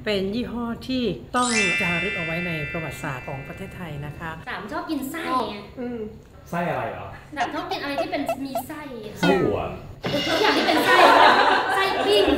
เป็นยี่ห้อที่ต้องจารึกเอาไว้ในประวัติศาสตร์ของประเทศไทยนะคะ 3ชอบกินไส้ไงไส้อะไรเหรอชอบกินอะไรที่เป็นมีไส้ไส้หัวทุกอย่างที่เป็นไส้ปิ้ง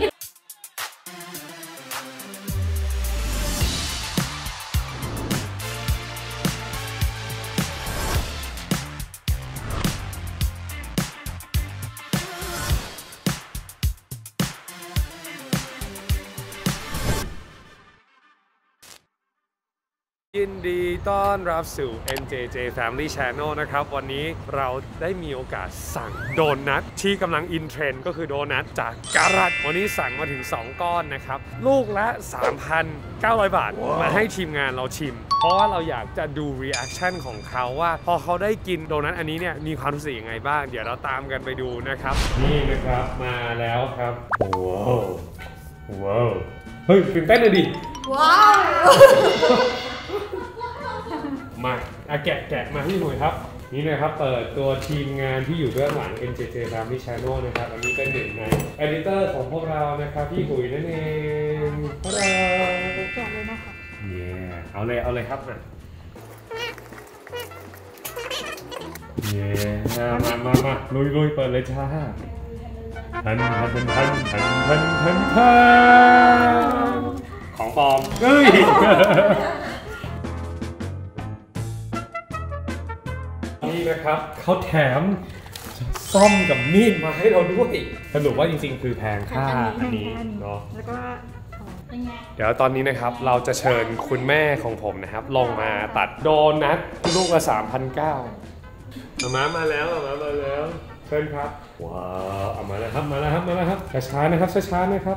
ยินดีต้อนรับสู่ NJJ Family Channel นะครับวันนี้เราได้มีโอกาสสั่งโดนัทที่กำลังอินเทรนด์ก็คือโดนัทจากการัตวันนี้สั่งมาถึง2ก้อนนะครับลูกละ 3,900 บาท มาให้ทีมงานเราชิมเพราะว่าเราอยากจะดูรีแอคชั่นของเขาว่าพอเขาได้กินโดนัทอันนี้เนี่ยมีความรู้สึกยังไงบ้างเดี๋ยวเราตามกันไปดูนะครับนี่นะครับมาแล้วครับว้าวเฮ้ยตื่นเต้นเลยดิว้าวมาแกะมาที่หน่วยครับนี่นะครับเปิดตัวทีมงานที่อยู่เบื้องหลัง NJJ Family Channel นะครับอันนี้เป็นหนึ่งใน editor ของพวกเรานะครับพี่หุยนั่นเองฮัลโหลแกะเลยนะคะเอาเลยครับมาลุยเปิดเลยจ้าทันของปลอมเฮ้ยนี่นะครับเขาแถมซ่อมกับมีดมาให้เราด้วยสรุปว่าจริงๆคือแพงค่าอันนี้เนาะแล้วก็เดี๋ยวตอนนี้นะครับเราจะเชิญคุณแม่ของผมนะครับลงมาตัดโดนัทลูกละ 3,900 มาแล้วเชิญครับว้าวเอามาแล้วครับช้านะครับช้านะครับ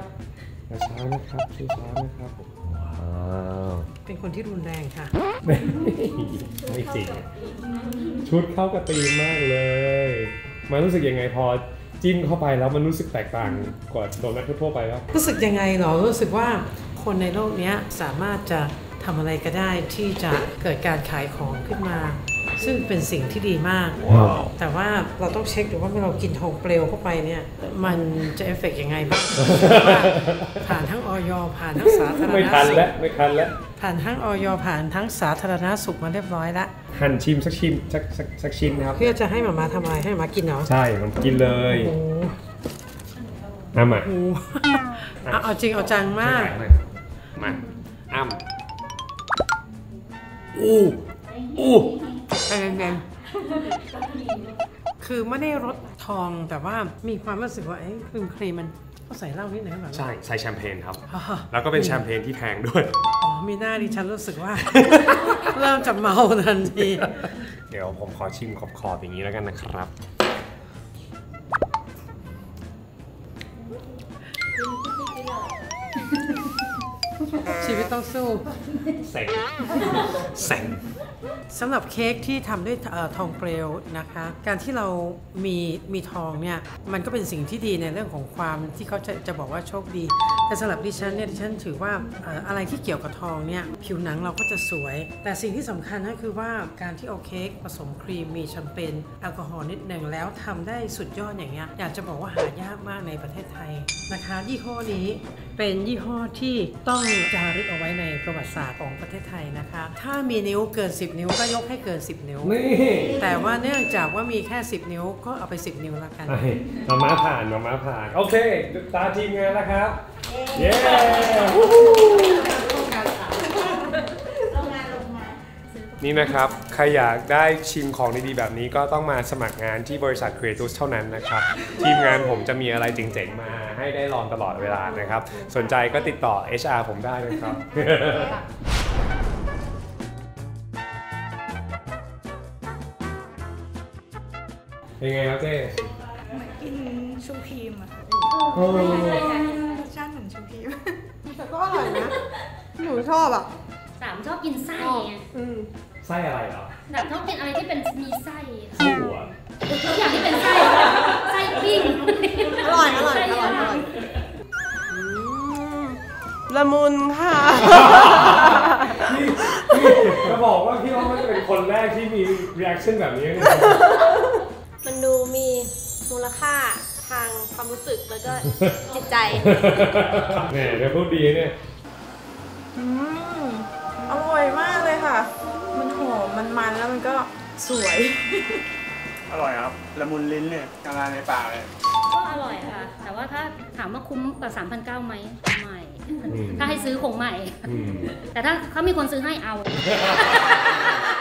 ว้าวเป็นคนที่รุนแรงค่ะไม่จริงชุดเข้ากับธีมมากเลยมันรู้สึกยังไงพอจิ้มเข้าไปแล้วมันรู้สึกแตกต่างกว่าโดนัททั่วไปแล้วรู้สึกยังไงหรอรู้สึกว่าคนในโลกนี้สามารถจะทำอะไรก็ได้ที่จะเกิดการขายของขึ้นมาซึ่งเป็นสิ่งที่ดีมาก wow. แต่ว่าเราต้องเช็คดูว่าเมื่อเรากินทองเปลวเข้าไปเนี่ยมันจะเอฟเฟกต์ยังไงบ้าง ผ่านทั้งอย.ผ่านทั้งสาธารณสุขไม่ทันแล้วผ่านทั้งอย.ผ่านทั้งสาธารณสุขมาเรียบร้อยแล้วหั่นชิมสักชิ้นครับเพื่อจะให้หมาทำอะไรให้หมากินเหรอใช่ผมกินเลยมาเอาจริงเอาจังมากมาแดงคือไม่ได้รสทองแต่ว่ามีความรู้สึกว่าครีมมันก็ใส่เหล้านิดหน่อยแบบใช่ใส่แชมเปญครับแล้วก็เป็นแชมเปญที่แพงด้วยมีหน้าดิฉันรู้สึกว่าเริ่มจะเมาทันทีเดี๋ยวผมขอชิมขอบอย่างนี้แล้วกันนะครับชีวิตต้องสู้เซ็งสำหรับเค้กที่ทำด้วยทองเปลวนะคะการที่เรามีทองเนี่ยมันก็เป็นสิ่งที่ดีในเรื่องของความที่เขาจะบอกว่าโชคดีแต่สำหรับดิฉันเนี่ยดิฉันถือว่าอะไรที่เกี่ยวกับทองเนี่ยผิวหนังเราก็จะสวยแต่สิ่งที่สำคัญก็คือว่าการที่เอาเค้กผสมครีมมีแชมเปญแอลกอฮอล์นิดหนึ่งแล้วทำได้สุดยอดอย่างเงี้ยอยากจะบอกว่าหายากมากในประเทศไทยนะคะยี่ห้อนี้เป็นยี่ห้อที่ต้องจารึกเอาไว้ในประวัติศาสตร์ของประเทศไทยนะคะถ้ามีนิ้วเกิน10นิ้วก็ยกให้เกิน10นิ้วแต่ว่าเนื่องจากว่ามีแค่10นิ้วก็เอาไป10นิ้วละกันมาผ่านโอเคตาทีมงานแล้วครับเย้นี่นะครับใครอยากได้ชิมของดีๆแบบนี้ก็ต้องมาสมัครงานที่บริษัท Creatus เท่านั้นนะครับทีมงานผมจะมีอะไรเจ๋งๆมาให้ได้ลองตลอดเวลานะครับสนใจก็ติดต่อ HR ผมได้นะครับเป็นไงครับเจ๊เหมือนกินชูครีมอะค่ะรสชาติเหมือนชูครีมแต่ก็อร่อยนะหนูชอบอ่ะชอบกินไส้ไงไส้อะไรเหรอชอบกินอะไรที่เป็นมีไส้หัวทุกอย่างที่เป็นไส้ปิ้งอร่อยละมุนค่ะจะบอกว่าพี่ว่ามันจะเป็นคนแรกที่มี reaction แบบนี้มันดูมีมูลค่าทางความรู้สึกแล้วก็จิตใจเนี่ยพูดดีเนี่ยอร่อยมากเลยค่ะ มันหอมมันแล้วมันก็สวยอร่อยครับละมุนลิ้นเนี่ยกำลังในปากเลยก็อร่อยค่ะ แต่ว่าถ้าถามว่าคุ้มกับ 3,900ไหมไม่ ถ้าให้ซื้อคงไม่ แต่ถ้าเขามีคนซื้อให้เอา